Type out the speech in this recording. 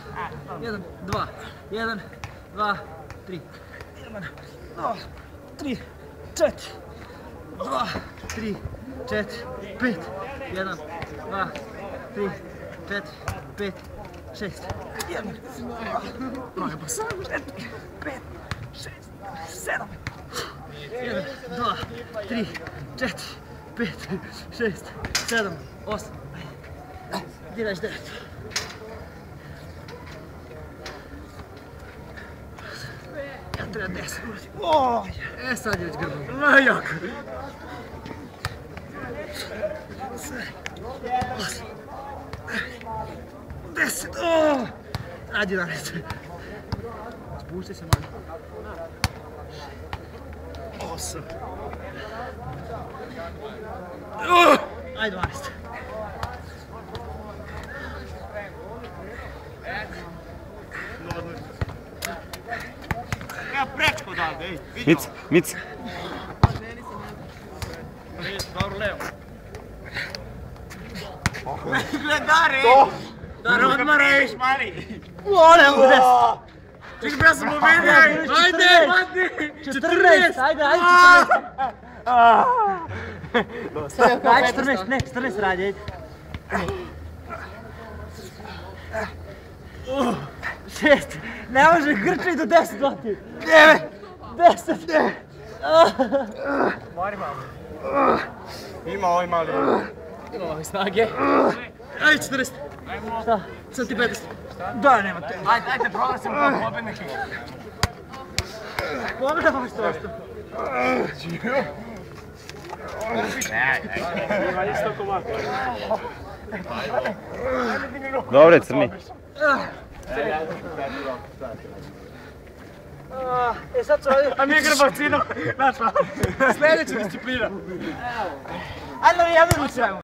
1, 2, 1, 2, 3, 1, 2, 3, 4, 2, 3, 4, 5, 1, 2, 3, 4, 5, 6, 1, 2, 5, 6, 7, 1, 2, 3, 4, 5, 6, 7, 8, 11, 9. Ja treba 10 urati. Sad je već grbo. Jako. 10. Ajde 11. Spuštaj se malo. 8. Ajde 12. Ja prečko odavde, ej. Mic. Dobro, levo. Gledare! Dare, odmaraj! Ole, u 10. Čekaj, ja sam uvidio! Ajde! 14, ajde 14. Ajde 14, ne, 14 radi, ajde. 6, ne može grčaj do 10 loti. 9, 10. Mari malo. Ima ovaj mali. Ima ovaj snage. Ajde 40. Šta? Sam ti 50. Da, nema te. Ajde, proglasim kao pobednike. Pogledaj pa što ostao. Ima isto komako. Dobre, crni. Sad su ovdje. A nije grbacino. Našla. Sljedeća disciplina. Ajde, ja ne učujemo.